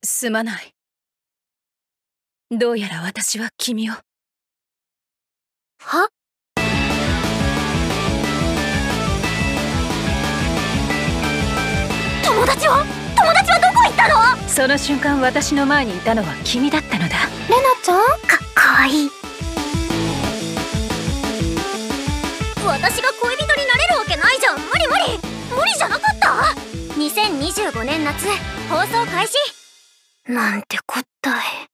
すまない。どうやら私は君を。 は？友達はどこ行ったの？ その瞬間私の前にいたのは君だったのだ。 レナちゃん？かわいい。私が恋人になれるわけないじゃん。無理じゃなかった。2025年夏放送開始。なんてこったい。